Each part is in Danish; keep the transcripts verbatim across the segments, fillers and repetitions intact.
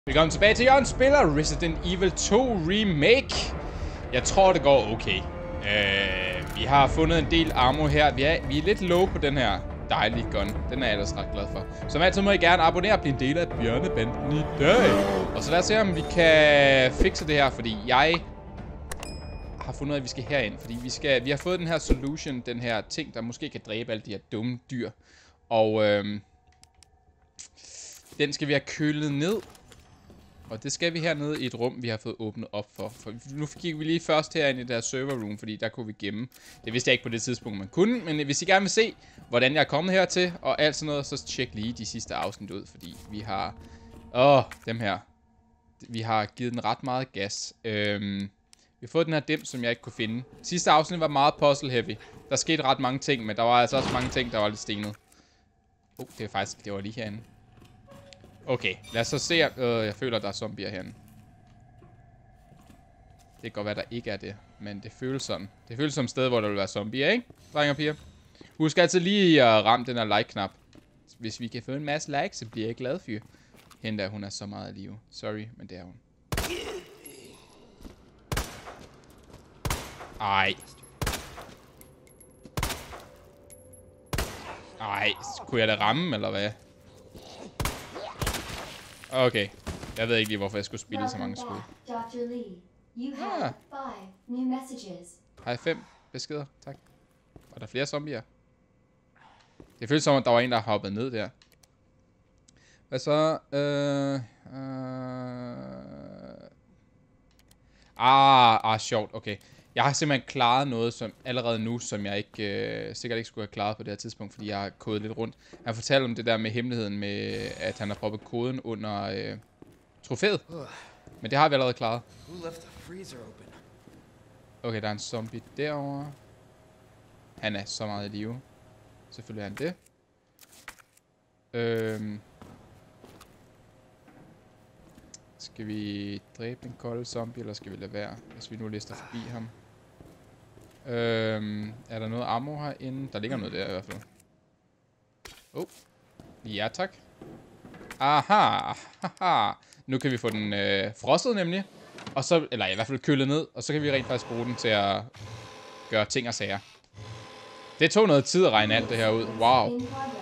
Velkommen tilbage til Jørgen spiller Resident Evil to Remake. Jeg tror det går okay. uh, Vi har fundet en del ammo her. Vi er, vi er lidt low på den her dejlige gun. Den er jeg ellers ret glad for. Som altid må I gerne abonnere og blive en del af Bjørnebanden i dag. Og så lad os se om vi kan fikse det her. Fordi jeg har fundet ud af at vi skal herind. Fordi vi, skal, vi har fået den her solution. Den her ting der måske kan dræbe alle de her dumme dyr. Og øhm, den skal vi have kølet ned. Og det skal vi hernede i et rum, vi har fået åbnet op for. For nu gik vi lige først herinde i det her server room, fordi der kunne vi gemme. Det vidste jeg ikke på det tidspunkt, man kunne. Men hvis I gerne vil se, hvordan jeg er kommet hertil og alt sådan noget, så tjek lige de sidste afsnit ud. Fordi vi har... Åh, dem her. Vi har givet den ret meget gas. Øhm, vi har fået den her dim, som jeg ikke kunne finde. Sidste afsnit var meget puzzle heavy. Der skete ret mange ting, men der var altså også mange ting, der var lidt stenet. Oh, det er faktisk... Det var lige herinde. Okay, lad os så se. Øh, jeg føler, der er zombier herinde. Det kan godt være, der ikke er det. Men det føles sådan. Det føles som et sted, hvor der vil være zombier, ikke? Drenge og piger. Husk altid lige at ramme den her like-knap. Hvis vi kan få en masse likes, så bliver jeg glad for. Hende der, hun er så meget af live. Sorry, men det er hun. Ej. Ej, kunne jeg da ramme, eller hvad? Okay. Jeg ved ikke lige, hvorfor jeg skulle spille så mange skud. Ah. Har jeg fem beskeder? Tak. Og der er flere zombier. Det føles som, at der var en, der hoppede ned der. Hvad så? Øh, øh... Ah, ah, sjovt. Okay. Jeg har simpelthen klaret noget som allerede nu, som jeg ikke øh, sikkert ikke skulle have klaret på det her tidspunkt, fordi jeg har kodet lidt rundt. Han fortalte om det der med hemmeligheden med, at han har proppet koden under øh, trofæet. Men det har vi allerede klaret. Okay, der er en zombie derovre. Han er så meget i live. Selvfølgelig er han det. Øhm. Skal vi dræbe en kold zombie, eller skal vi lade være, hvis vi nu lister forbi ham? Øhm, er der noget ammo herinde? Der ligger noget der i hvert fald. Oh. Ja, tak. Aha. Haha. Nu kan vi få den øh, frosset nemlig. Og så, eller i hvert fald kølet ned. Og så kan vi rent faktisk bruge den til at gøre ting og sager. Det tog noget tid at regne alt det her ud. Wow.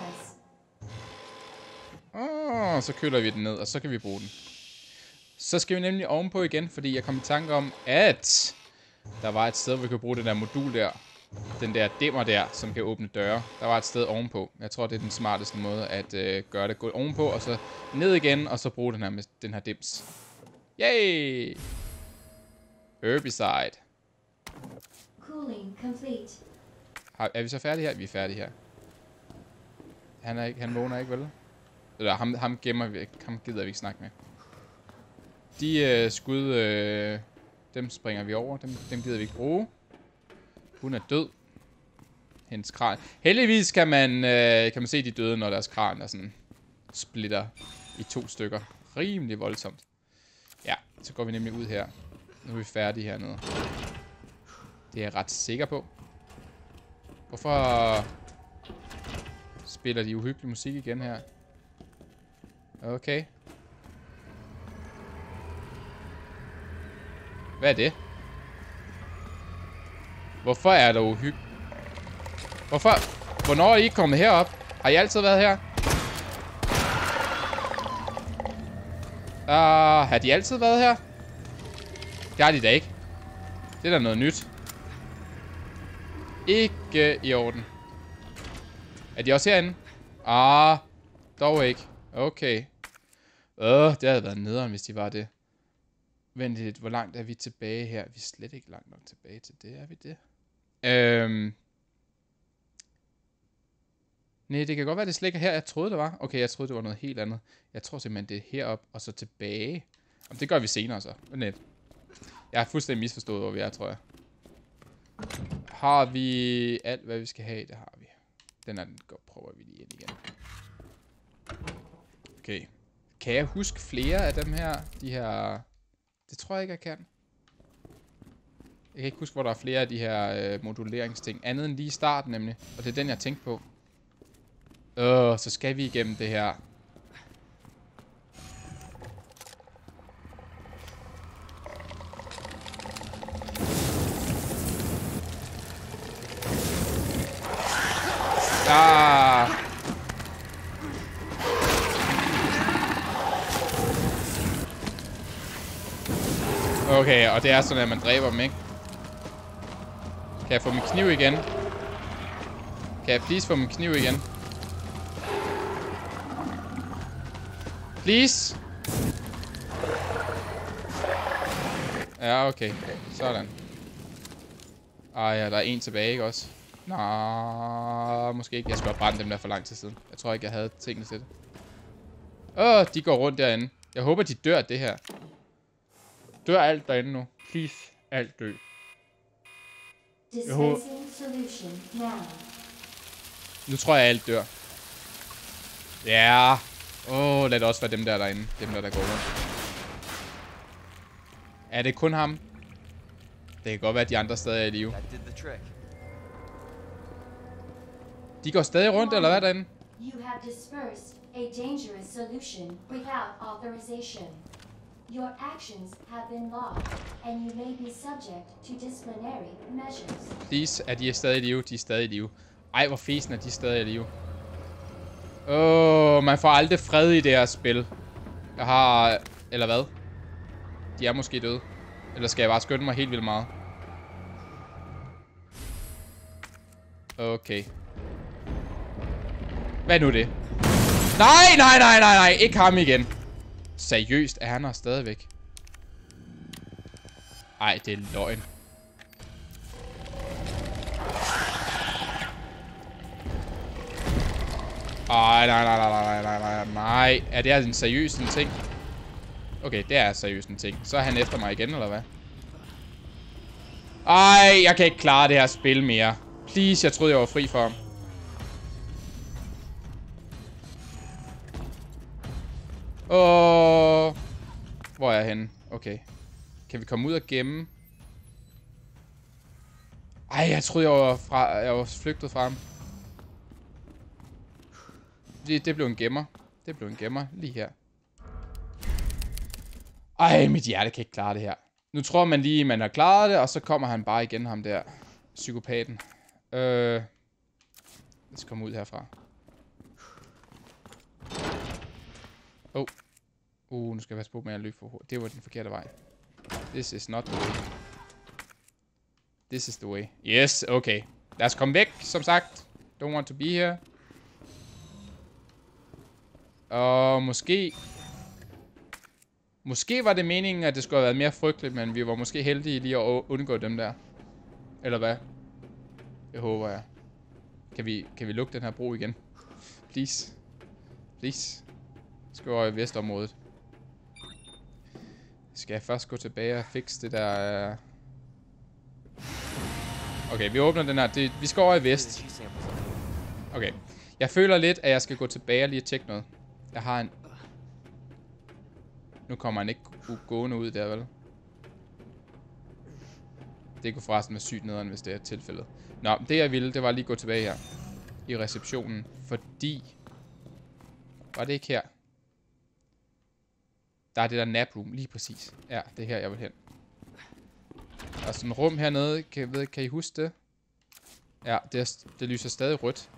Oh, så køler vi den ned, og så kan vi bruge den. Så skal vi nemlig ovenpå igen, fordi jeg kom i tanke om, at der var et sted, hvor vi kunne bruge den der modul der. Den der dimmer der, som kan åbne døre. Der var et sted ovenpå. Jeg tror, det er den smarteste måde at øh, gøre det. Gå ovenpå, og så ned igen, og så bruge den her, med den her dims. Yay! Herbicide. Cooling complete. Har, er vi så færdige her? Vi er færdige her. Han, er ikke, han vågner ikke, vel? Eller ham, ham gemmer vi ikke. Ham gider vi ikke snakke med. De øh, skud, øh, dem springer vi over. Dem, dem gider vi ikke bruge. Hun er død. Hendes kran. Heldigvis kan man, øh, kan man se de døde, når deres kran er sådan splitter i to stykker. Rimelig voldsomt. Ja, så går vi nemlig ud her. Nu er vi færdige hernede. Det er jeg ret sikker på. Hvorfor spiller de uhyggelig musik igen her? Okay. Hvad er det? Hvorfor er der uhyggeligt? Hvorfor? Hvornår er I ikke kommet herop? Har I altid været her? Uh, har de altid været her? Det har de da ikke. Det er da noget nyt. Ikke i orden. Er de også herinde? Ah, dog ikke. Okay. Øh, det havde været nederen, hvis de var det. Vent lidt, hvor langt er vi tilbage her? Vi er slet ikke langt nok tilbage til det, er vi det? Øhm. Nej, det kan godt være, det slet ikke er her, jeg troede, det var. Okay, jeg troede, det var noget helt andet. Jeg tror simpelthen, det er herop og så tilbage. Om det gør vi senere så. Net. Jeg har fuldstændig misforstået, hvor vi er, tror jeg. Har vi alt, hvad vi skal have? Det har vi. Den er den. Godt, prøver vi lige ind igen. Okay. Kan jeg huske flere af dem her? De her... Det tror jeg ikke, jeg kan. Jeg kan ikke huske, hvor der er flere af de her øh, moduleringsting. Andet end lige i starten, nemlig. Og det er den, jeg tænkte på. Øh, så skal vi igennem det her. Ah. Okay, og det er sådan, at man dræber dem, ikke? Kan jeg få min kniv igen? Kan jeg please få min kniv igen? Please? Ja, okay. Sådan. Ej, ja, der er en tilbage, ikke også? Nå, måske ikke. Jeg skulle have brændt dem der for lang tid siden. Jeg tror ikke, jeg havde tingene til det. Åh, de går rundt derinde. Jeg håber, de dør det her. Dør alt derinde nu. Please, alt dø. Jeg håber... Nu tror jeg, alt dør. Ja. Åh, oh, lad det også være dem der derinde. Dem der, der går rundt. Er det kun ham? Det kan godt være, at de andre stadig er i live. De går stadig rundt, eller hvad derinde? You have dispersed a dangerous solution without authorization. Your actions have been logged, and you may be subject to disciplinary measures. Please, er de stadig i live? De er stadig i live. Ej, hvor fesen er de stadig i live. Åh, oh, man får aldrig fred i det her spil. Jeg har... Eller hvad? De er måske døde. Eller skal jeg bare skynde mig helt vildt meget? Okay. Hvad er nu det? Nej, nej, nej, nej, nej. Ikke ham igen. Seriøst, er han her stadigvæk? Ej, det er løgn. Ej, nej, nej, nej, nej, nej, nej, nej. Er det altså en seriøs en ting? Okay, det er seriøst en ting. Så er han efter mig igen, eller hvad? Ej, jeg kan ikke klare det her spil mere. Please, jeg troede, jeg var fri for ham. Åh. Hvor er jeg henne? Okay. Kan vi komme ud og gemme? Ej, jeg troede, jeg var, fra, jeg var flygtet fra ham. Det, det blev en gemmer. Det blev en gemmer lige her. Ej, mit hjerte kan ikke klare det her. Nu tror man lige, man har klaret det, og så kommer han bare igen, ham der. Psykopaten. Øh. Lad os komme ud herfra. Oh. Uh, nu skal jeg passe på med at løbe for hurtigt. Det var den forkerte vej. This is not the way. This is the way. Yes, okay. Lad os komme væk, som sagt. Don't want to be here. Og måske... Måske var det meningen, at det skulle have været mere frygteligt, men vi var måske heldige lige at undgå dem der. Eller hvad? Det håber jeg. Kan vi, kan vi lukke den her bro igen? Please. Please. Skal over i vestområdet. Skal jeg først gå tilbage og fikse det der... Okay, vi åbner den her. Det, vi skal over i vest. Okay. Jeg føler lidt, at jeg skal gå tilbage og lige tjekke noget. Jeg har en... Nu kommer han ikke gående ud der, vel? Det kunne forresten være sygt nederen, hvis det er tilfældet. Nå, det jeg ville, det var lige at gå tilbage her. I receptionen. Fordi... Var det ikke her? Der er det der nap room, lige præcis. Ja, det er her, jeg vil hen. Der er sådan et rum hernede. Kan, ved, kan I huske det? Ja, det, er, det lyser stadig rødt.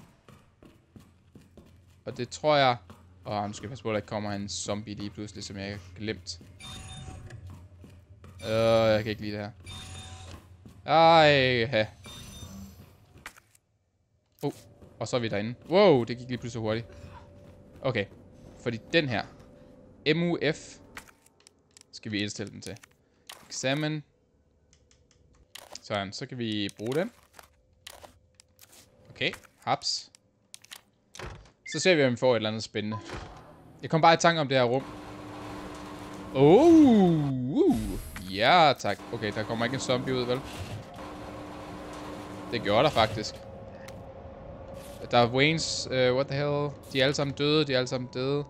Og det tror jeg... Åh, nu skal jeg passe på, at der ikke kommer en zombie lige pludselig, som jeg ikke har glemt. Øh, jeg kan ikke lide det her. Ej, ha. Oh, og så er vi derinde. Wow, det gik lige pludselig hurtigt. Okay, fordi den her. M U F. Skal vi indstille den til. Examine. Sådan, så kan vi bruge den. Okay, haps. Så ser vi, om vi får et eller andet spændende. Jeg kom bare i tanke om det her rum. Oh, uh, ja, tak. Okay, der kommer ikke en zombie ud, vel? Det gjorde der faktisk. Der er Waynes, uh, what the hell? De er alle sammen døde, de er alle sammen døde.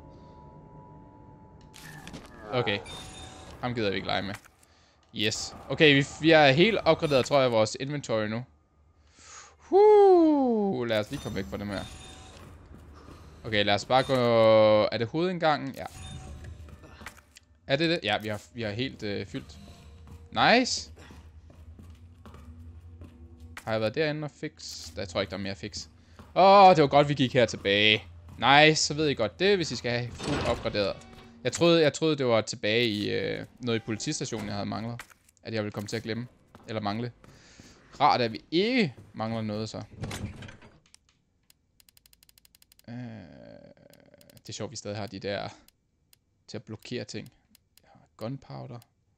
Okay. Ham gider vi ikke lege med. Yes. Okay, vi, vi er helt opgraderet, tror jeg, vores inventory nu. Uh, lad os lige komme væk fra dem her. Okay, lad os bare gå... Er det hovedindgangen? Ja. Er det det? Ja, vi har, vi har helt øh, fyldt. Nice. Har jeg været derinde og fix? Jeg tror ikke, der er mere fix. Åh, oh, det var godt, vi gik her tilbage. Nice, så ved I godt det, hvis I skal have fuldt opgraderet. Jeg troede, jeg troede det var tilbage i øh, noget i politistationen, jeg havde manglet. At jeg ville komme til at glemme. Eller mangle. Rart, at vi ikke mangler noget, så. Øh, det er sjovt, vi stadig har de der til at blokere ting. Gunpowder.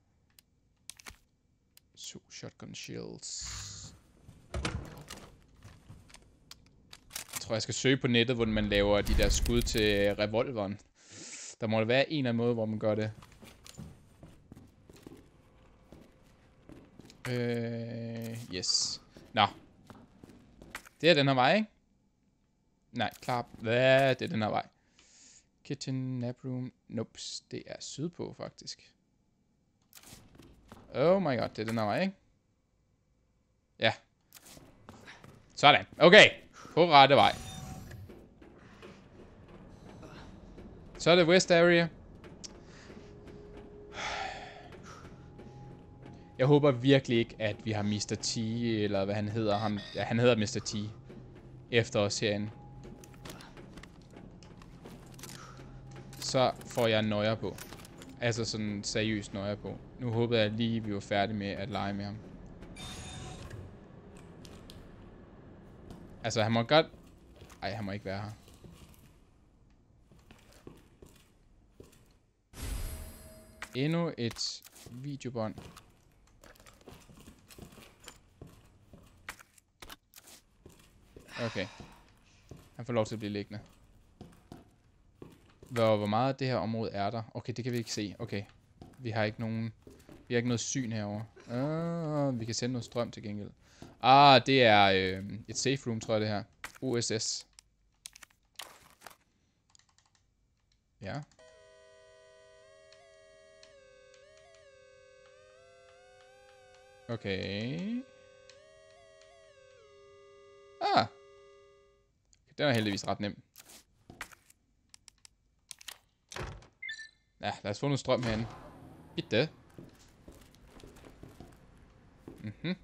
So, shotgun shields. Jeg tror, jeg skal søge på nettet, hvor man laver de der skud til revolveren. Der må være en eller anden måde, hvor man gør det. Øh, yes. Nå. Det er den her vej, ikke? Nej, klar. Hvad? Det er den her vej. Kitchen, nap room. Nope. Det er sydpå, faktisk. Oh my god, det er den her vej, ikke? Ja. Sådan. Okay. På rette vej. Så er det West Area. Jeg håber virkelig ikke, at vi har mister T, eller hvad han hedder. Han, ja, han hedder mister T. Efter os herinde. Så får jeg nøjer på. Altså sådan seriøst nøjer på. Nu håber jeg lige, at vi var færdige med at lege med ham. Altså, han må godt... Ej, han må ikke være her. Endnu et videobånd. Okay. Han får lov til at blive liggende. Hvor, hvor meget af det her område er der? Okay, det kan vi ikke se. Okay. Vi har ikke nogen... Vi har ikke noget syn herovre. Ah, vi kan sende noget strøm til gengæld. Ah, det er øh, et safe room, tror jeg det her. O S S. Ja. Okay. Ah. Den er heldigvis ret nem. Ja, lad os få noget strøm herinde. Bitte. Mhm.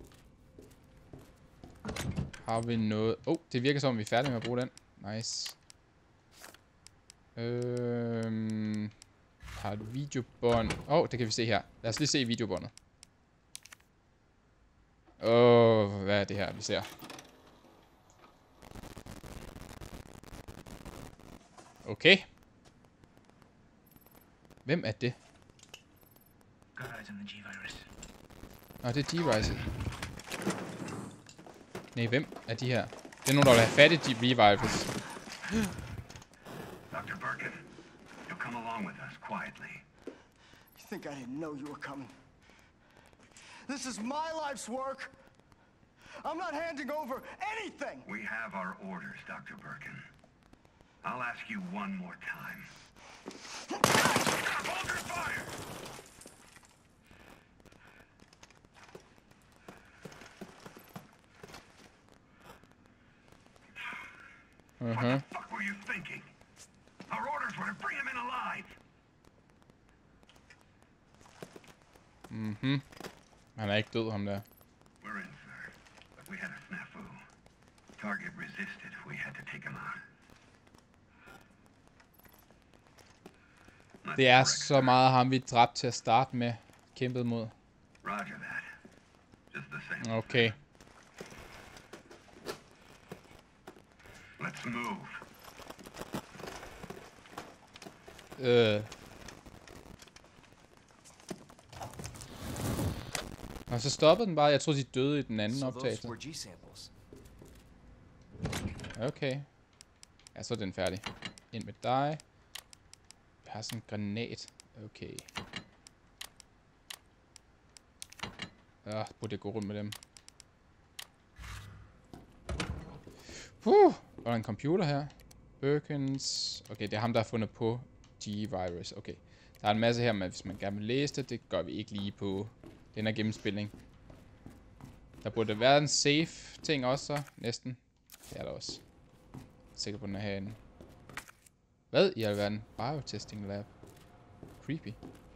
Har vi noget... Åh, oh, det virker som, vi er færdige med at bruge den. Nice. Øhm... Har et videobånd... Åh, oh, det kan vi se her. Lad os lige se videobåndet. Åh, oh, hvad er det her, vi ser? Okay. Hvem er det? Nå, det er G-Virus. Nej, hvem er de her? Det er nogen, der vil have fat i G-Virus. Doctor Birkin, you'll come along with us quietly. You think I didn't know you were coming? This is my life's work. I'm not handing over anything. We have our orders, Doctor Birkin. I'll ask you one more time. Hold your fire! Uh-huh. What the fuck were you thinking? Our orders were to bring him in alive. Mhm. Han er ikke død, ham der. We're in, sir. But we had a snafu. Target resisted. We had to take him out. Det er så meget ham, vi dræbte til at starte med. Kæmpet mod. Roger that. Just the same. Okay. Let's move. Øh. Og så stoppede den bare. Jeg troede, de døde i den anden optagelse. Okay. Ja, så er den færdig. Ind med dig. Jeg har sådan en granat. Okay. Ja, burde jeg gå rundt med dem. Puh! Og der er en computer her. Birkins. Okay, det er ham, der har fundet på G-Virus. Okay. Der er en masse her, men hvis man gerne vil læse det, det gør vi ikke lige på den her gennemspilning. Der burde være en safe ting også, så. Næsten. Det er der også. Jeg er sikker på, den er herinde. Hvad i alverden? Biotesting lab. Creepy.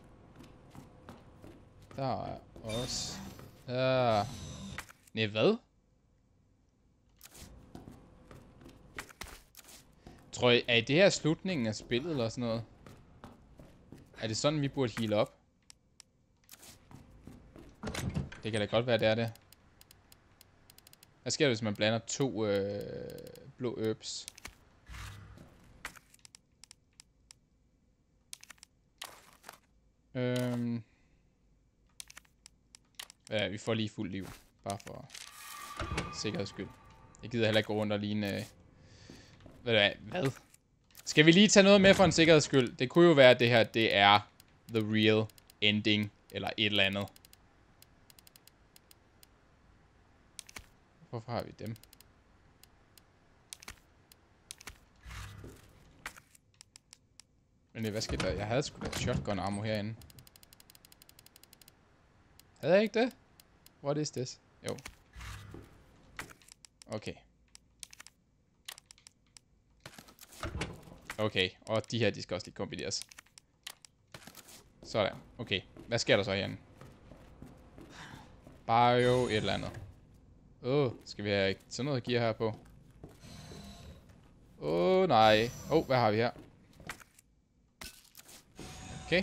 Der er også... Der... Nej, hvad? Tror I, er det her slutningen af spillet eller sådan noget? Er det sådan, vi burde heal op? Det kan da godt være, det er det. Hvad sker der, hvis man blander to øh, blå herbs? Øhm. Ja, vi får lige fuld liv. Bare for sikkerheds skyld. Jeg gider heller ikke gå rundt og ligne... Øh, hvad? Hvad? Skal vi lige tage noget med for en sikkerheds skyld? Det kunne jo være, at det her, det er the real ending. Eller et eller andet. Hvorfor har vi dem? Men hvad skete der? Jeg havde sgu da shotgun ammo herinde. Havde jeg ikke det? What is this? Jo. Okay. Okay, og de her, de skal også lige kombineres. Sådan, okay. Hvad sker der så herinde? Bio et eller andet. Åh, oh, skal vi have sådan noget gear her på? Åh, oh, nej. Åh, oh, hvad har vi her? Okay.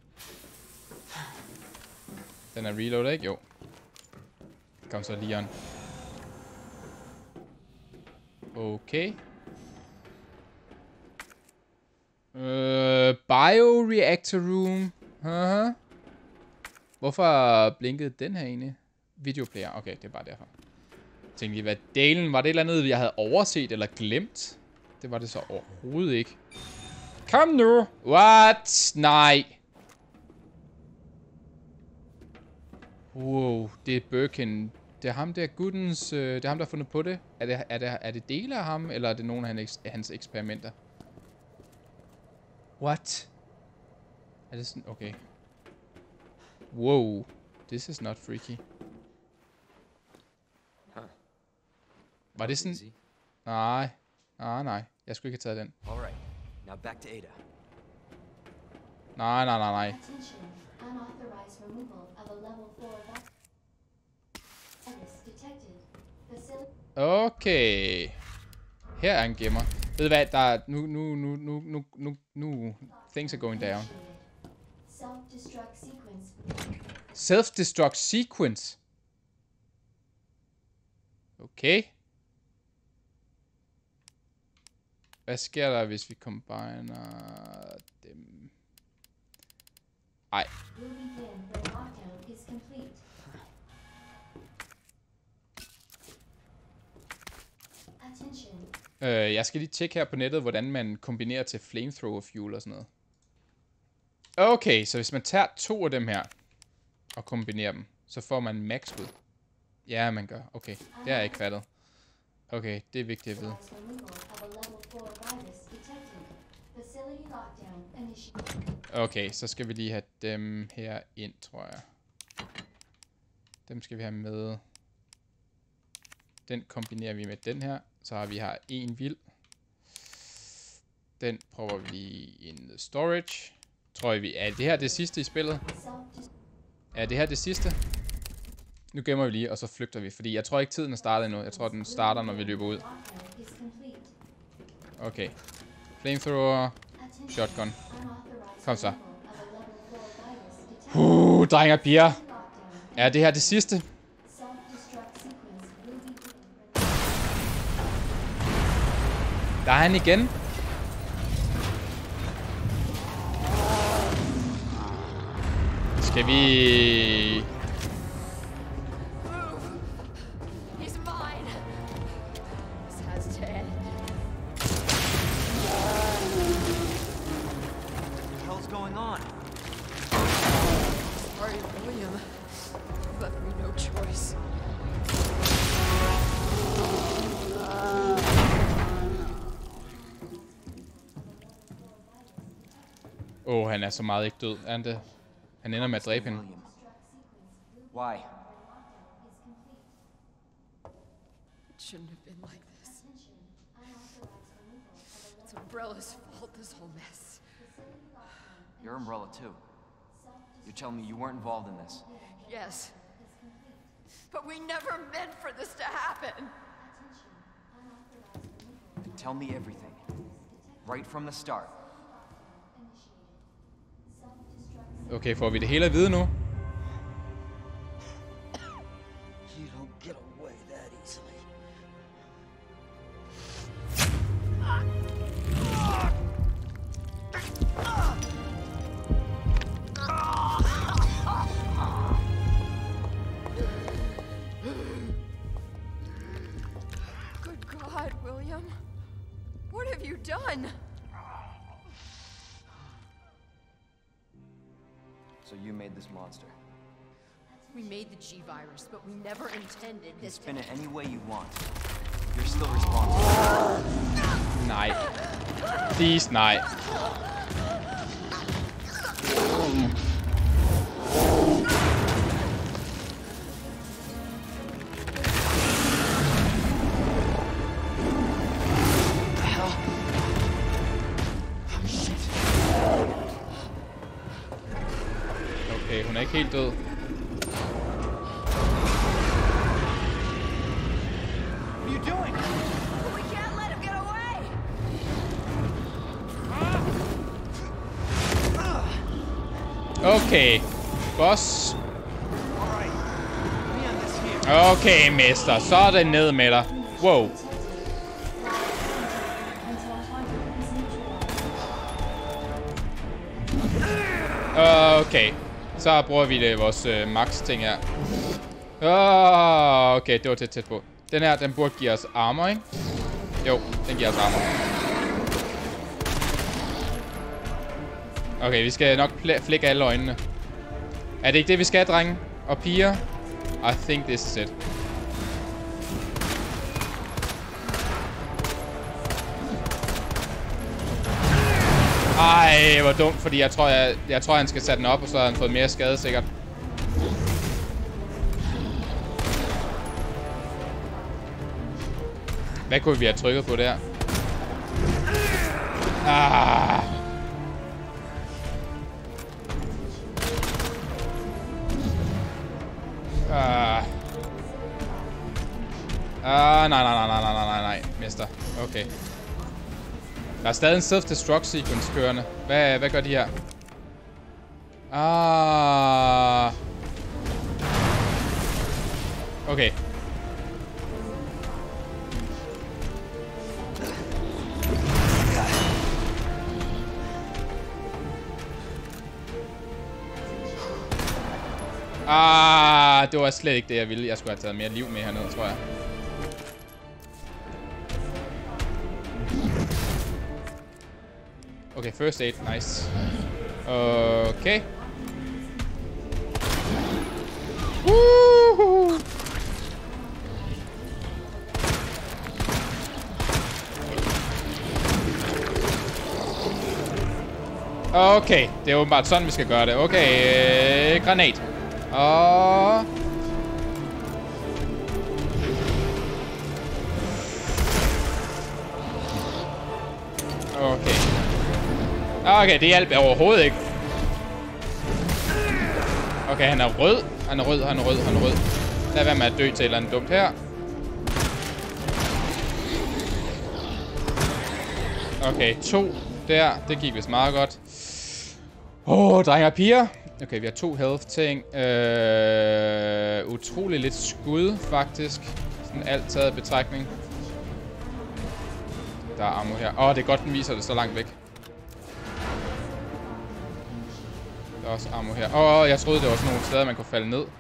Den er reloadet, ikke? Jo. Kom så, Leon. Okay. Øh, bioreactor room. Uh-huh. Hvorfor blinkede den her egentlig? Videoplayer. Okay, det er bare derfor. Jeg tænkte lige, hvad delen? Var det et eller andet, jeg havde overset eller glemt? Det var det så overhovedet ikke. Kom nu! What? Nej. Wow, det er Birkin. Det er ham der, guttens... Øh, det er ham, der har fundet på det. Er det, er det, er det dele af ham, eller er det nogle af hans, hans eksperimenter? What? Er det sådan... Okay. Wow. This is not freaky. Var det sådan... Nej. Nej, nej. Jeg skulle ikke have taget den. Alright. Now back to Ada. Nej, nej, nej, nej. Attention. Unauthorized removal of a level four virus detected. Facility. Okay. Her er en gemmer. Ved du hvad, der er... Nu, nu, nu, nu, nu, nu, nu... Things are going down. Self-destruct sequence. Self-destruct sequence. Okay. Hvad sker der, hvis vi combiner dem? Ej. Will begin when lockdown is complete. Attention. Øh, jeg skal lige tjekke her på nettet, hvordan man kombinerer til flamethrower fuel og sådan noget. Okay, så hvis man tager to af dem her og kombinerer dem, så får man max ud. Ja, man gør. Okay, det har jeg ikke fattet. Okay, det er vigtigt at vide. Okay, så skal vi lige have dem her ind, tror jeg. Dem skal vi have med. Den kombinerer vi med den her. Så har vi her en vild. Den prøver vi lige in the storage. Tror jeg vi... Er det her det sidste i spillet? Er det her det sidste? Nu gemmer vi lige, og så flygter vi. Fordi jeg tror ikke tiden er startet endnu. Jeg tror den starter, når vi løber ud. Okay. Flamethrower. Shotgun. Kom så. Uh, drenge og piger. Er det her det sidste? Der er han igen. Skal vi... He's mine. This has to end. What the hell's going on? Sorry, William. You left me no choice. Åh, oh, han er så meget ikke død, er han det? Han ender med at dræbe hende. Why? It shouldn't have been like this. It's Umbrella's fault, this whole mess. You're Umbrella too. You're telling me you weren't involved in this? Yes. But we never meant for this to happen. Then tell me everything. Right from the start. Okay, får vi det hele at vide nu? You don't get away that easily. Good God, William. What have you done? So you made this monster. We made the G-Virus, but we never intended You can this spin it any way you want. You're still responsible. Nej. Please, nej. Okay, hun er ikke helt død. What are you doing? We can't let him get away! Okay. Boss. Alright. Me on this here. Okay, mester. Så er det ned med dig. Wow. Until target is neutralized. Okay. Så bruger vi det vores øh, max ting her. Oh, okay, det var tæt tæt på. Den her, den burde give os armor, ikke? Jo, den giver os armor. Okay, vi skal nok flække alle øjnene. Er det ikke det, vi skal, drenge? Og piger? I think this is it. Ej, hvor dumt, fordi jeg tror, jeg, jeg tror, han skal sætte den op, og så har han fået mere skade, sikkert. Hvad kunne vi have trykket på der? Ah. Ah. Ah, nej, nej, nej, nej, nej, nej, nej, mister. Okay. Der er stadig en self-destruct sequence kørende. Hvad, hvad gør de her? Ah. Okay. Ah, det var slet ikke det, jeg ville. Jeg skulle have taget mere liv med hernede, tror jeg. Okay, first aid, nice. Okay. Woohoo! Okay, det er åbenbart sådan, vi skal gøre det. Okay, øh, granat. Og... Okay. Okay, det hjalp overhovedet ikke. Okay, han er rød. Han er rød, han er rød, han er rød. Lad være med at dø til et eller andet dumt her. Okay, to der. Det gik vist meget godt. Åh, oh, drenge og piger. Okay, vi har to health ting. Øh, utrolig lidt skud, faktisk. Sådan alt taget i betragtning. Der er ammo her. Åh, oh, det er godt, den viser det så langt væk. Der er også ammo her. Åh, oh, jeg troede, det var sådan nogle steder, man kunne falde ned.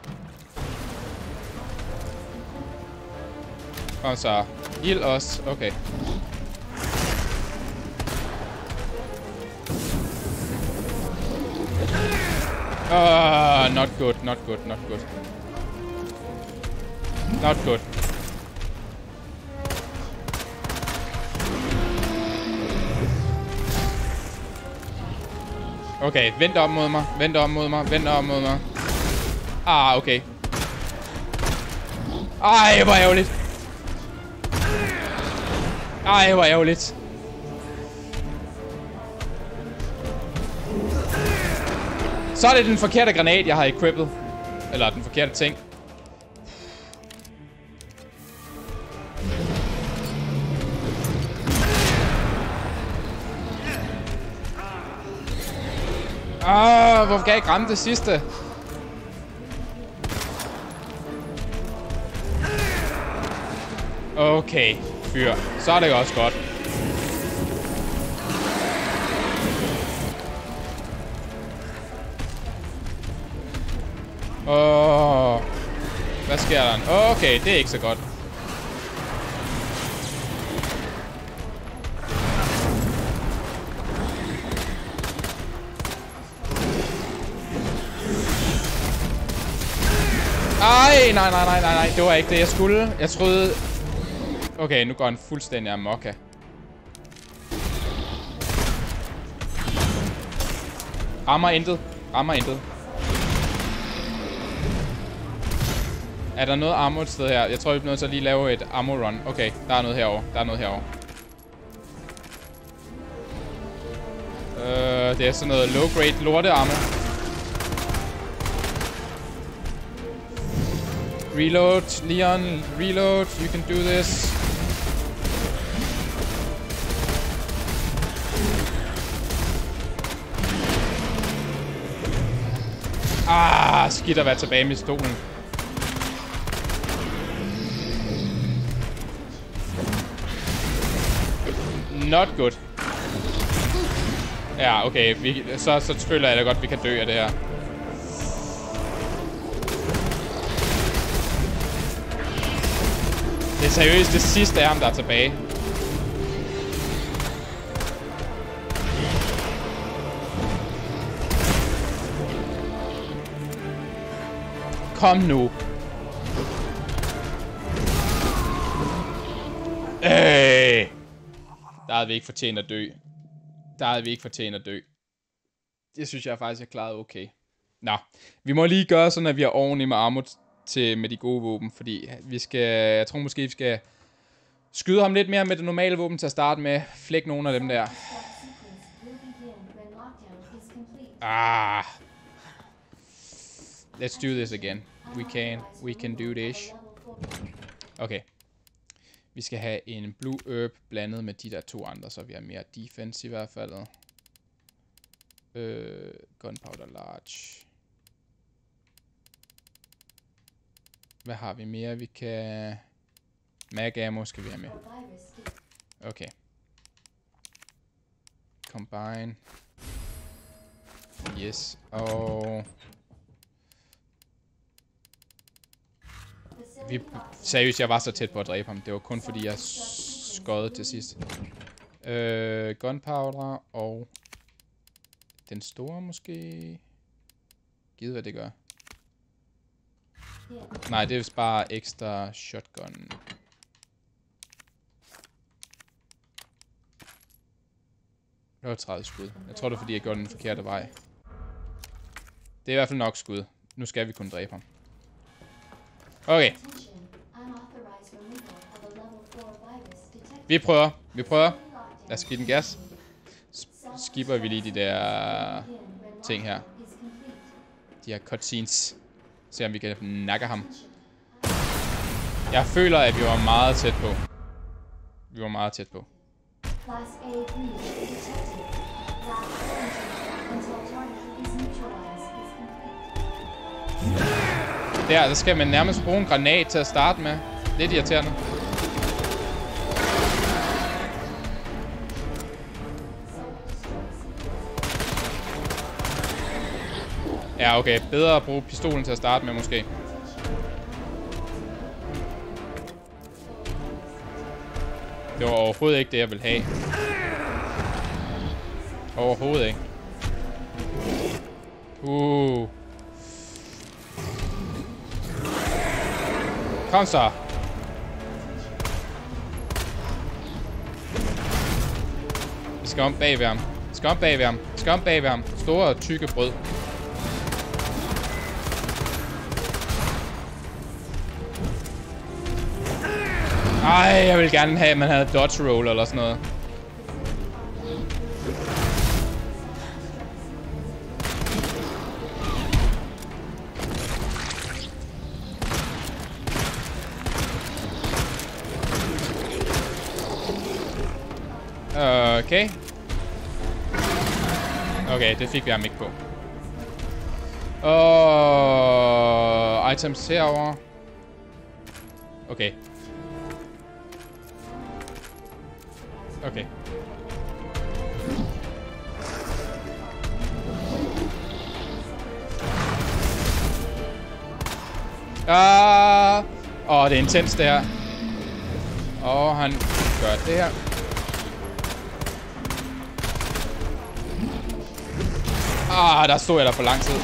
Og så ild også. Okay. Oh, not good, not good, not good. Not good. Okay, vent om mod mig, vent om mod mig, vent om mod mig. Ah, okay. Ej, hvor ærgerligt. Ej, hvor ærgerligt. Så er det den forkerte granat, jeg har equippet. Eller den forkerte ting. Ah, hvorfor kan jeg ikke ramme det sidste? Okay, fyr. Så er det også godt. Åh. Oh. Hvad sker der? Okay, det er ikke så godt. Ej, nej, nej, nej, nej, nej. Det var ikke det, jeg skulle. Jeg troede... Okay, nu går han fuldstændig amok. Rammer intet. Rammer intet. Er der noget ammo et sted her? Jeg tror, vi bliver nødt til at lige lave et ammo run. Okay, der er noget herovre. Der er noget herovre. Øh, det er sådan noget low-grade lorte-ammo. Reload, Leon. Reload. You can do this. Ah, skidt at være tilbage med stolen. Not good. Ja, okay. Vi, så, så føler jeg da godt, at vi kan dø af det her. Det er seriøst det sidste af ham, der er tilbage. Kom nu. Øh. Der havde vi ikke fortjent at dø. Der havde vi ikke fortjent at dø. Det synes jeg faktisk, jeg klarede okay. Nå, vi må lige gøre sådan, at vi har ordentligt med ammo til med de gode våben, fordi vi skal, jeg tror måske, vi skal skyde ham lidt mere med det normale våben til at starte med. Flæk nogle af dem der. Ah. Let's do this again. We can, we can do this. Okay. Vi skal have en blue herb blandet med de der to andre, så vi har mere defense i hvert fald. Øh, gunpowder large. Hvad har vi mere? Vi kan... Mag ammo skal vi have med. Okay. Combine. Yes. Og... Vi, seriøst, jeg var så tæt på at dræbe ham. Det var kun fordi, jeg skøjede til sidst. Øh, gunpowder og... Den store måske... Givet hvad det gør. Nej, det er vist bare ekstra shotgun. Det var tredive skud. Jeg tror det er fordi, jeg gjorde den forkerte vej. Det er i hvert fald nok skud. Nu skal vi kunne dræbe ham. Okay. Vi prøver. Vi prøver. Lad os give den gas. Skipper vi lige de der ting her. De her cutscenes. Se om vi kan nakke ham. Jeg føler, at vi var meget tæt på. Vi var meget tæt på. Der, der skal man nærmest bruge en granat til at starte med. Lidt irriterende. Ja, okay. Bedre at bruge pistolen til at starte med, måske. Det var overhovedet ikke det, jeg ville have. Overhovedet ikke. Uh. Kom så. Vi skal om bag ved ham. Vi skal om bag ved ham. Vi skal om bag ved ham. Store, tykke brød. Ej, jeg vil gerne have, at man havde dodge roll eller sådan noget. Okay. Okay, det fik vi ham ikke på. Og items herover. Okay. Okay. Ah, åh, det er intens det her. Og han gør det her. Ah, der stod jeg der for lang tid.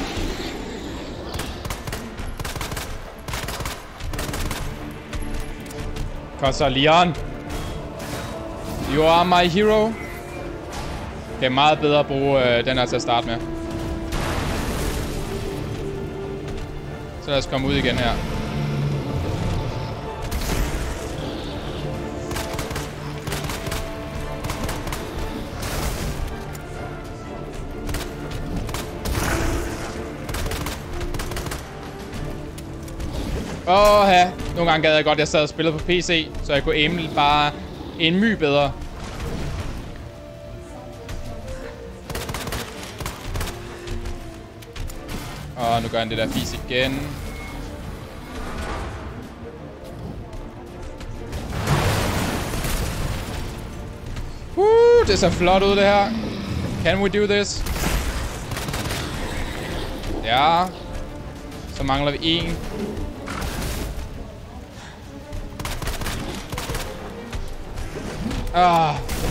Kom så, Leon. You are my hero. Det er meget bedre at bruge øh, den her til at starte med. Så lad os komme ud igen her. Åh, ja. Nogle gange gad jeg godt, at jeg sad og spillede på P C, så jeg kunne aime bare en my bedre. Og nu gør han det der fis igen. Uh, det ser flot ud det her. Can we do this? Ja. Så mangler vi en. Ah.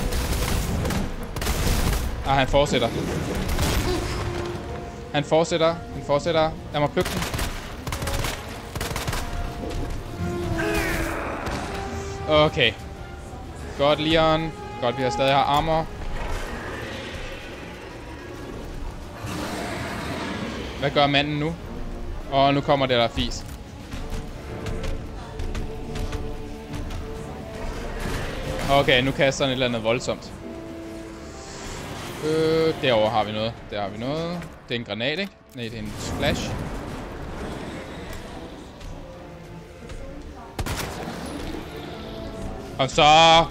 Ah, han fortsætter. Han fortsætter. Han fortsætter. Lad mig plukke den. Okay. Godt, Leon. Godt, vi har stadig har armor. Hvad gør manden nu? Og nu kommer det der fis. Okay, nu kaster han et eller andet voldsomt. Øh, derovre har vi noget. Der har vi noget. Det er en granat, ikke? Nej, det er en splash. Og så...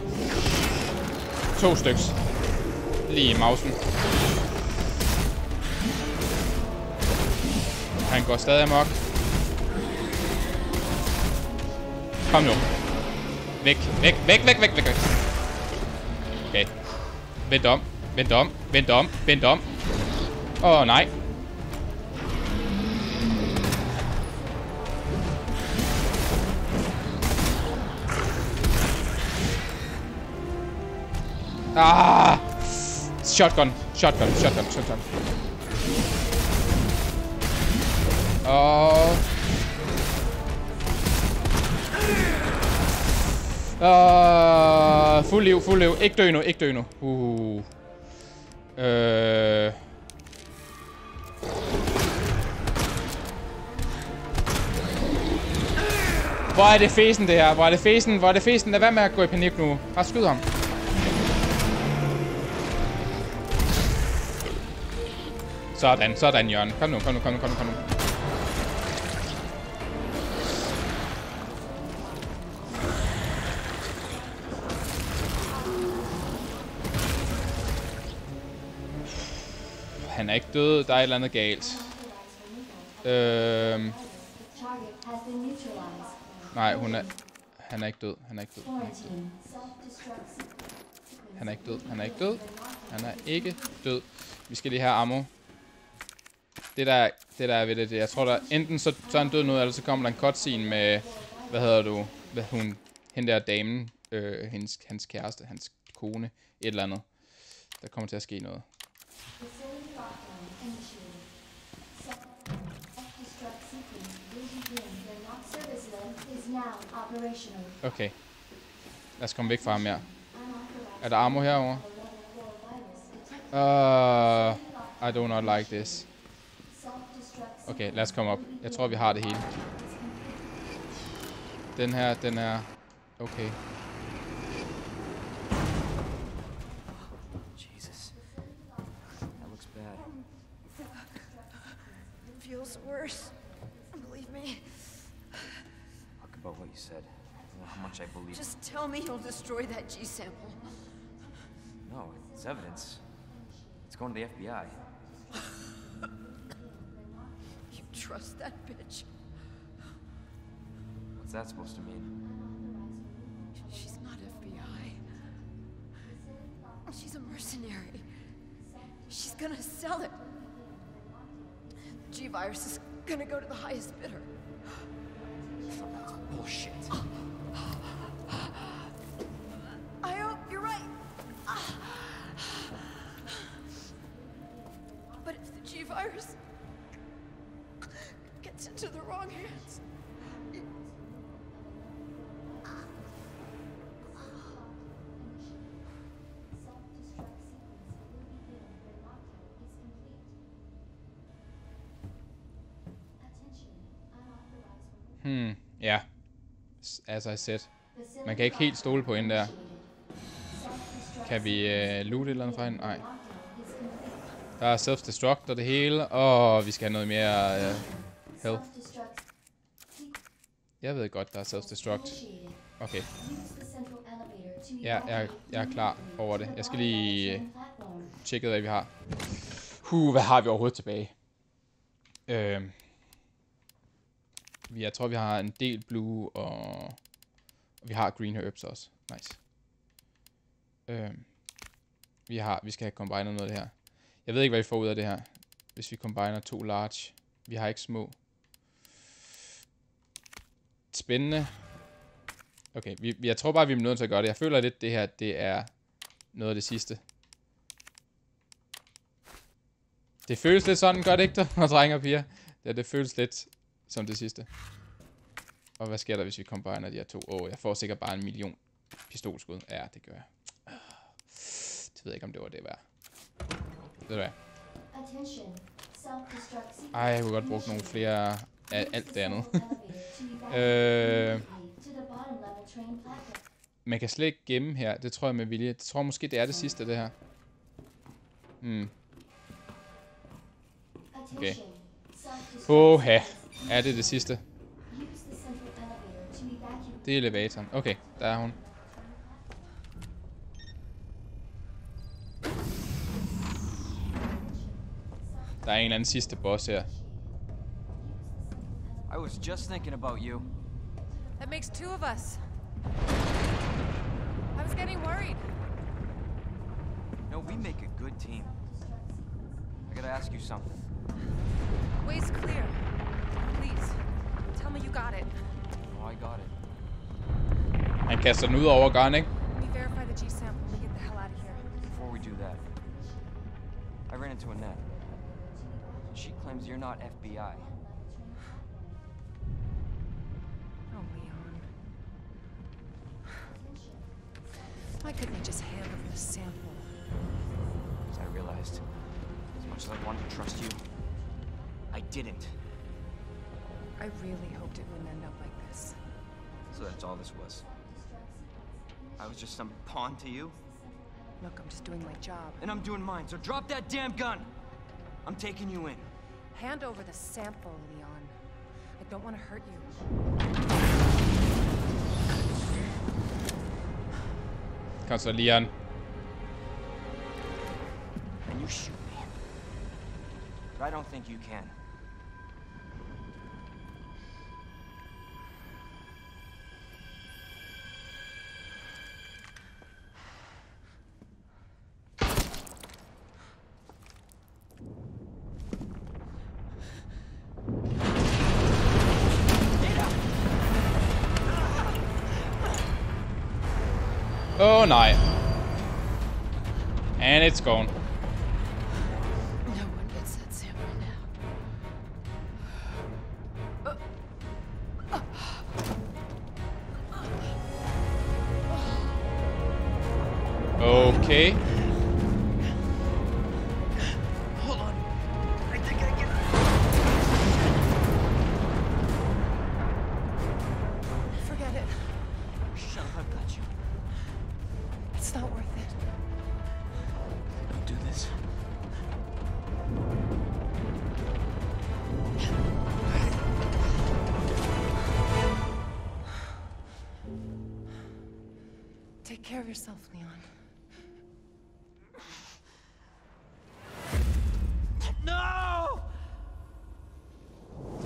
To styks. Lige i mausen. Han går stadig amok. Kom nu. Væk, væk, væk, væk, væk, væk, væk. Okay. Vent om, vent om, vent om, vent om. Åh, oh, nej. Ah! Shotgun, shotgun, shotgun, shotgun. Åh... Uh, fuld liv, fuld liv. Ikke dø nu, ikke dø nu. Uh. Øh. Hvor er det fesen det her? Hvor er det fesen? Hvor er det fesen? Lad være med at gå i panik nu. Bare skyd ham. Sådan, sådan, Jørgen. Kom nu, kom nu, kom nu, kom nu, kom nu. Han er ikke død. Der er et eller andet galt. Øhm. Nej, hun er... Han er ikke død. Han er ikke død. Han er ikke død. Han er ikke død. Han er ikke død. Vi skal lige have ammo. Det der, det der er ved det, det jeg tror der enten så, så er han død nu, eller så kommer der en cutscene med, hvad hedder du, hvad hun, hende der damen, øh, hendes, hans kæreste, hans kone, et eller andet. Der kommer til at ske noget. Okay. Lad os komme væk fra ham her. Er der ammo herovre? Uh, I do not like this. Okay, lad os komme op. Jeg tror, vi har det hele. Den her, den er... Okay. Jesus. That looks bad. It feels worse. Believe me. Talk about what you said. I don't know how much I believe. Just tell me you'll destroy that G sample. No, it's evidence. It's going to the F B I. trust that bitch. What's that supposed to mean? She's not F B I. She's a mercenary. She's gonna sell it. G-Virus is gonna go to the highest bidder. That's bullshit. I hope you're right. But if the G-Virus gets into the wrong hands... Hmm, ja. As I said. Man kan ikke helt stole på hende der. Kan vi uh, loot et eller andet fra hende? Nej. Der er self-destruct og det hele. Og vi skal have noget mere uh, health. Jeg ved godt, der er self-destruct. Okay. Ja, jeg, jeg er klar over det. Jeg skal lige uh, tjekke, hvad vi har. Huh, hvad har vi overhovedet tilbage? Øh... Jeg tror, vi har en del blue, og vi har green herbs også. Nice. Øhm. Vi har, vi skal have combiner noget af det her. Jeg ved ikke, hvad vi får ud af det her. Hvis vi combiner to large. Vi har ikke små. Spændende. Okay, vi, jeg tror bare, vi er nødt til at gøre det. Jeg føler lidt, det her, det er noget af det sidste. Det føles lidt sådan, gør det ikke, der, drenge og piger? Det, det føles lidt som det sidste. Og hvad sker der, hvis vi combiner de her to? Åh, oh, jeg får sikkert bare en million pistolskud. Ja, det gør jeg. Det ved jeg ikke, om det var det værd. Ved du hvad? Ej, jeg kunne godt bruge nogle flere af alt det andet. øh, man kan slet ikke gemme her. Det tror jeg med vilje. Jeg tror måske, det er det sidste, det her. Hmm. Okay. Åha. Er det det sidste? Det er elevatoren. Okay, der er hun. Der er en eller anden sidste boss her. I was just thinking about you. That makes two of us. I was getting worried. No, we make a good team. I gotta ask you something. Way's clear. Please, tell me you got it. Oh, I got it. Han kaster den ud over garn, ikke? Let me verify the G-sample and get the hell out of here. Before we do that, I ran into Annette. She claims you're not F B I. Oh, Leon. Why couldn't they just hand over the sample? As I realized, as much as I wanted to trust you, I didn't. I really hoped it wouldn't end up like this. So that's all this was. I was just some pawn to you? Look, I'm just doing my job. And I'm doing mine, so drop that damn gun! I'm taking you in. Hand over the sample, Leon. I don't want to hurt you. Kom så, Leon. And you shoot me. But I don't think you can. Oh, nej. And it's gone. No one gets that sample now. Okay. Hold on. I think I can... Forget it. Shut up, I've got you. It's not worth it. Don't do this. Take care of yourself, Leon. No!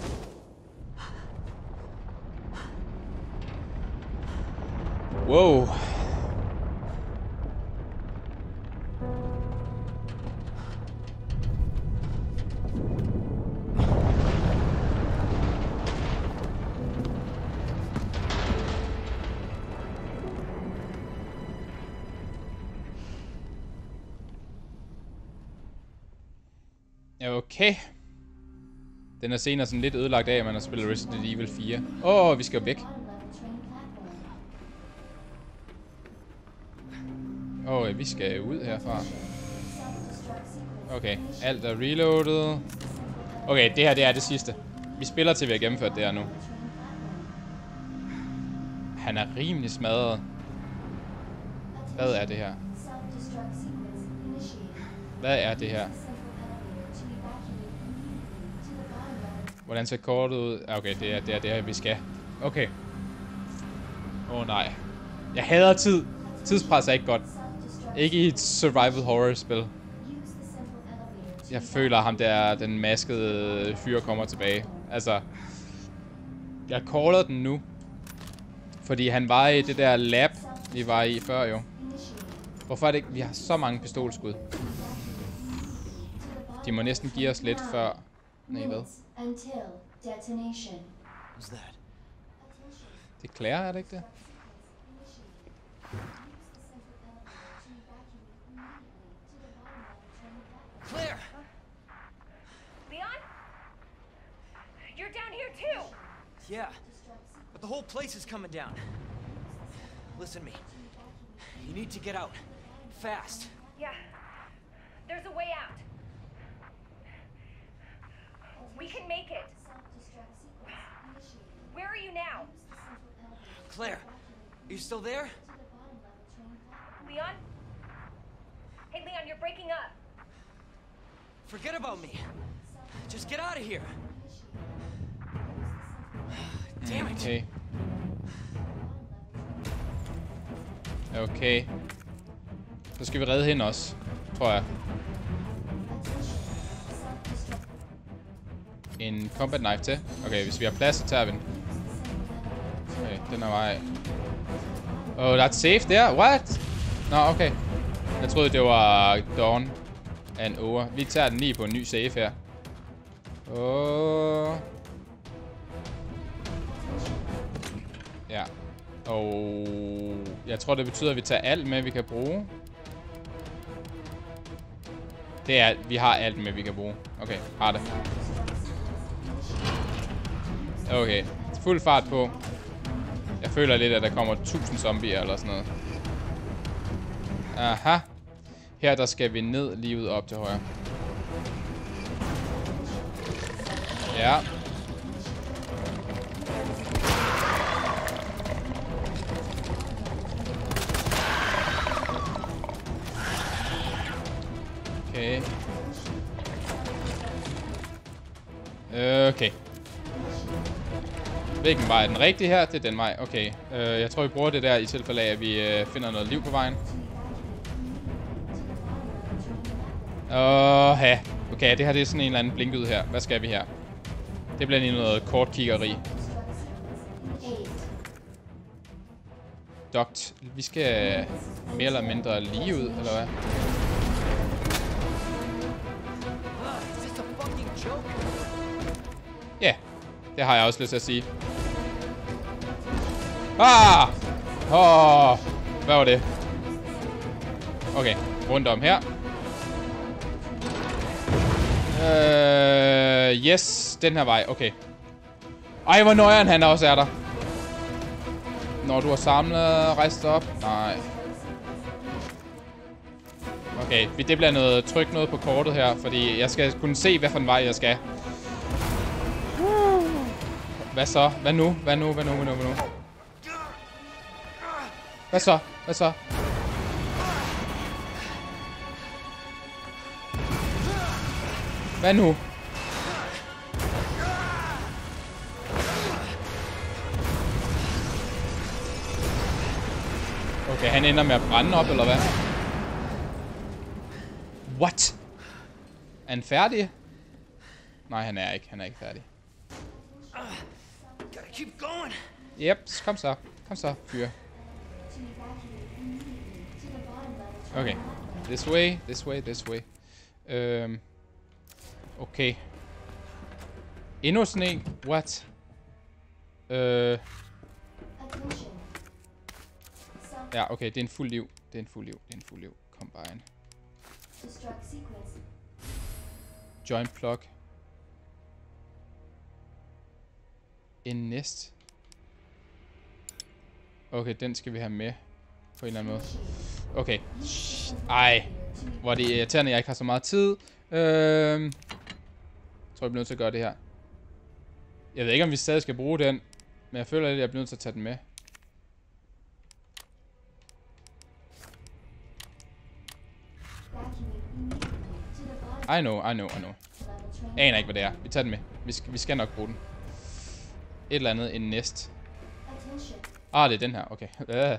Wow. Okay. Den er senere sådan lidt ødelagt af, at man har spillet Resident Evil fire. Åh, oh, vi skal jo væk. Åh, oh, vi skal ud herfra. Okay, alt er reloadet. Okay, det her det er det sidste. Vi spiller til vi har gennemført det her nu. Han er rimelig smadret. Hvad er det her? Hvad er det her? Hvordan ser kortet ud? Okay, det er det, er det her, vi skal. Okay. Åh oh, nej. Jeg hader tid. Tidspres er ikke godt. Ikke i et survival horror-spil. Jeg føler, ham der, den maskede fyr kommer tilbage. Altså. Jeg caller den nu. Fordi han var i det der lab, vi var i før jo. Hvorfor er det ikke? Vi har så mange pistolskud. De må næsten give os lidt før. Nej, hvad? Until detonation. What's that? Det er Claire, er det ikke det? Claire! Leon? You're down here too! Yeah, but the whole place is coming down. Listen to me. You need to get out. Fast. Yeah. There's a way out. We can make it. Where are you now? Claire, are you still there? Leon? Hey, Leon, you're breaking up. Forget about me. Just get out of here. Damn it. Okay. Okay. Så skal vi redde hende også, tror jeg. En combat knife til. Okay, hvis vi har plads, så tager vi den. Okay, den er vej. Oh, der er et safe der. What? Nå, okay. Jeg troede, det var Dawn af en over. Vi tager den lige på en ny safe her. Åh. Oh. Ja. Og jeg tror, det betyder, at vi tager alt med, vi kan bruge. Det er, vi har alt med, vi kan bruge. Okay, har det. Okay, fuld fart på. Jeg føler lidt, at der kommer tusind zombier eller sådan noget. Aha. Her der skal vi ned lige ud op til højre. Ja. Okay. Okay. Hvilken vej er den rigtige her? Det er den vej. Okay. Uh, jeg tror, vi bruger det der i tilfælde af, at vi uh, finder noget liv på vejen. Åh, uh, ja. Okay, det her det er sådan en eller anden blinklyd her. Hvad skal vi her? Det bliver lige noget kort kiggeri. Dogt. Vi skal mere eller mindre lige ud, eller hvad? Ja, yeah, det har jeg også lyst til at sige. Ah! Åh! Oh, hvad var det? Okay, rundt om her. Øh, uh, yes, den her vej, okay. Ej, hvor nøjeren han også er der. Når du har samlet, rejst op. Nej. Okay, det bliver noget tryk noget på kortet her, fordi jeg skal kunne se, hvad for en vej jeg skal. Hvad så? Hvad nu? Hvad nu? Hvad nu? Hvad nu? Hvad nu? Hvad så? Hvad så? Hvad nu? Okay, han ender med at brænde op, eller hvad? What? Er han færdig? Nej, han er ikke. Han er ikke færdig. Gotta keep going. Yep, kom så. Kom så, fyr. Okay. This way, this way, this way. Øhm. Okay. Endnu sådan en. What? Øh. Ja, okay. Det er en fuld liv. Det er en fuld liv. Det er en fuld liv. Combine. Join plug. En nest. Okay, den skal vi have med. På en eller anden måde. Okay. Ej. Hvor det er irriterende, at jeg ikke har så meget tid. Øhm. Jeg tror, jeg bliver nødt til at gøre det her. Jeg ved ikke, om vi stadig skal bruge den. Men jeg føler lidt, at jeg bliver nødt til at tage den med. I know, I know, I know. Jeg aner ikke, hvad det er. Vi tager den med. Vi skal, vi skal nok bruge den. Et eller andet, en næst. Ah, det er den her. Okay. Uh.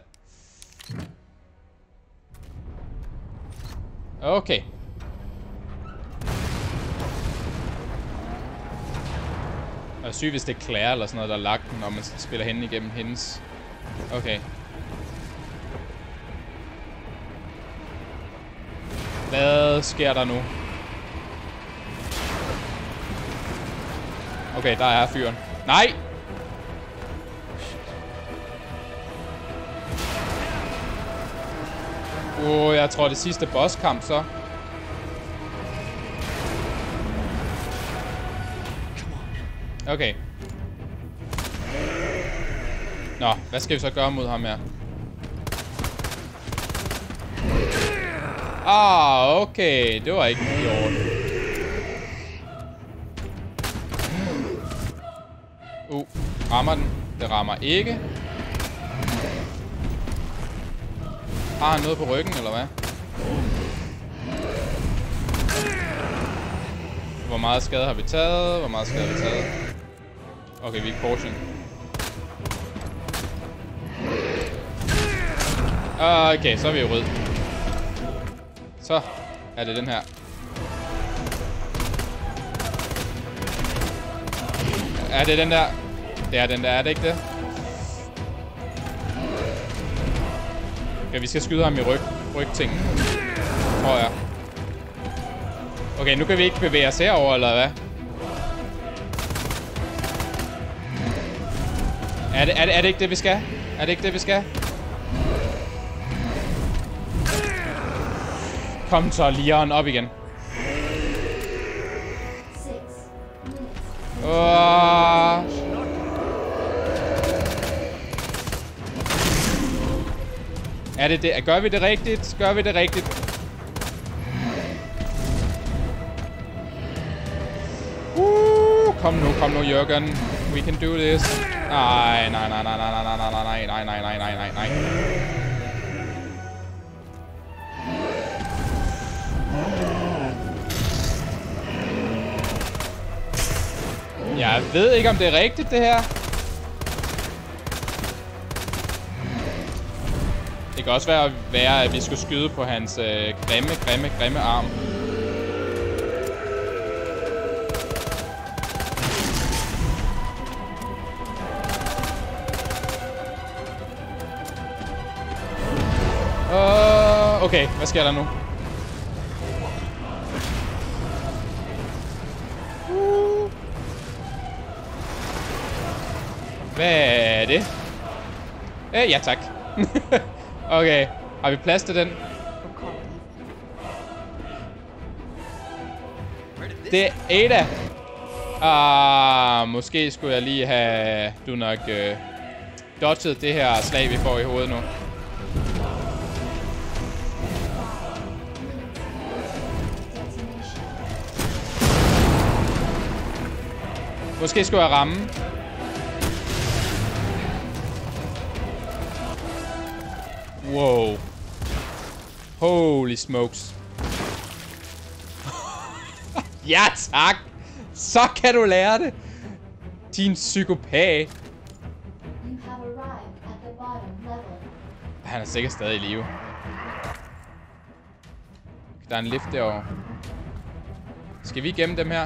Okay. Jeg er syg, hvis det er Claire eller sådan noget, der er lagt, når man spiller hende igennem hendes. Okay. Hvad sker der nu? Okay, der er fyren. Nej! Åh, oh, jeg tror det sidste bosskamp så. Okay. Nå, hvad skal vi så gøre mod ham her? Ah, okay. Det var ikke i orden. Uh, rammer den? Det rammer ikke. Har han noget på ryggen, eller hvad? Hvor meget skade har vi taget? Hvor meget skade har vi taget? Okay, vi er portion. Okay, så er vi rød. Så er det den her. Er det den der? Det er den der, er det ikke det? Okay, vi skal skyde ham i ryg, rygtingen, tror jeg. Okay, nu kan vi ikke bevæge os herover, eller hvad? Er det, er, det, er det ikke det, vi skal? Er det ikke det, vi skal? Kom så, Leon, op igen. Åh. Er det det? Gør vi det rigtigt? Gør vi det rigtigt? Uh, kom nu, kom nu, Jørgen. We can do this. Nej, nej, nej, nej, nej, nej, nej, nej, nej, nej, nej, nej, nej, nej. Jeg ved ikke, om det er rigtigt, det her. Det kan også være, være at vi skulle skyde på hans øh, grimme, grimme, grimme arm. Uh, okay, hvad sker der nu? Uh. Hvad er det? Eh, ja, tak. Okay, har vi plads til den? Det er Ada. Ah, måske skulle jeg lige have, du nok, uh, dodget det her slag, vi får i hovedet nu. Måske skulle jeg ramme. Wow. Holy smokes. Ja, tak. Så kan du lære det. Din psykopat. Han er sikkert stadig i live. Der er en lift derovre. Skal vi gemme dem her?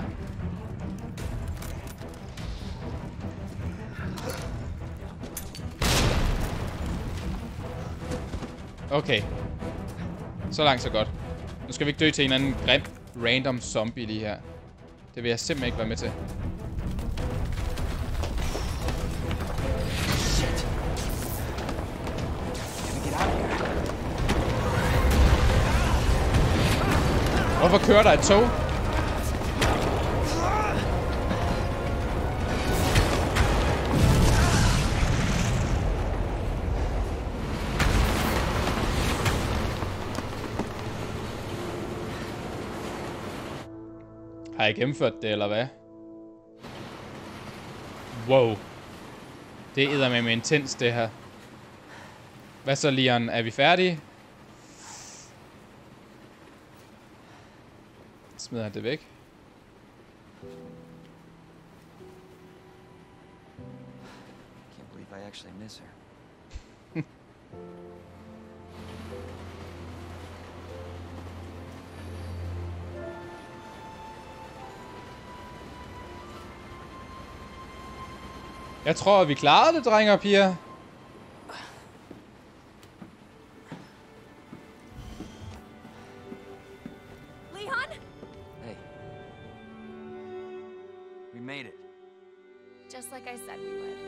Okay. Så langt, så godt. Nu skal vi ikke dø til en eller anden grim, random zombie lige her. Det vil jeg simpelthen ikke være med til. Shit. Can we get out of here? Hvorfor kører der et tog? Har jeg gennemført det, eller hvad? Wow. Det er eddermame intens, det her. Hvad så, Leon? Er vi færdige? Smider han det væk? Can't believe I actually miss her. Jeg tror, vi klarede det, drenge og piger. Leon? Hey. We made it. Just like I said we would.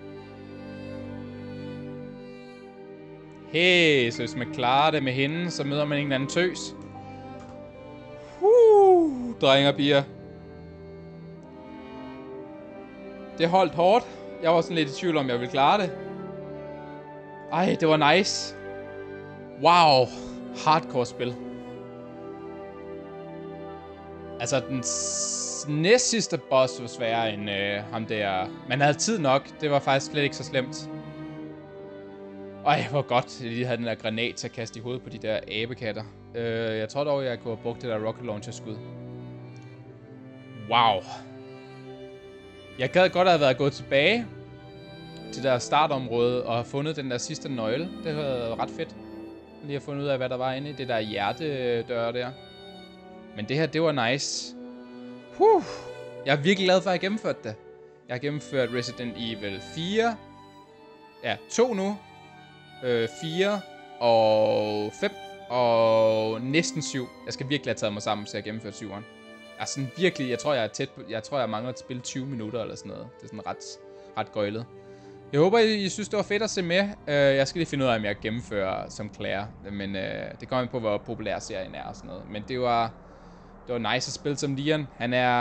Hey, så hvis man klarer det med hende, så møder man en eller anden tøs. Uh, drenge og piger. Det holdt hårdt. Jeg var sådan lidt i tvivl om, jeg ville klare det. Ej, det var nice. Wow. Hardcore spil. Altså, den næst sidste boss var sværere end øh, ham der. Man havde tid nok. Det var faktisk slet ikke så slemt. Ej, hvor godt. Jeg lige havde den der granat til at kaste i hovedet på de der abekatter. Øh, jeg tror dog, jeg kunne have brugt det der rocket launcher skud. Wow. Jeg gad godt have været gået tilbage til der startområde og have fundet den der sidste nøgle. Det havde været ret fedt. Lige at fundet ud af, hvad der var inde i det der hjertedør der. Men det her, det var nice. Huh. Jeg er virkelig glad for, at jeg har gennemført det. Jeg har gennemført Resident Evil fire. Ja, to nu. Øh, fire og fem og næsten syv. Jeg skal virkelig have taget mig sammen, så jeg har gennemført syveren. Jeg er sådan virkelig, jeg tror, jeg er tæt på, jeg tror, jeg mangler at spille tyve minutter eller sådan noget. Det er sådan ret, ret gøjlet. Jeg håber, I, I synes, det var fedt at se med. Uh, jeg skal lige finde ud af, om jeg gennemfører som Claire. Men uh, det kommer an på, hvor populær serien er og sådan noget. Men det var, det var nice at spille som Leon. Han er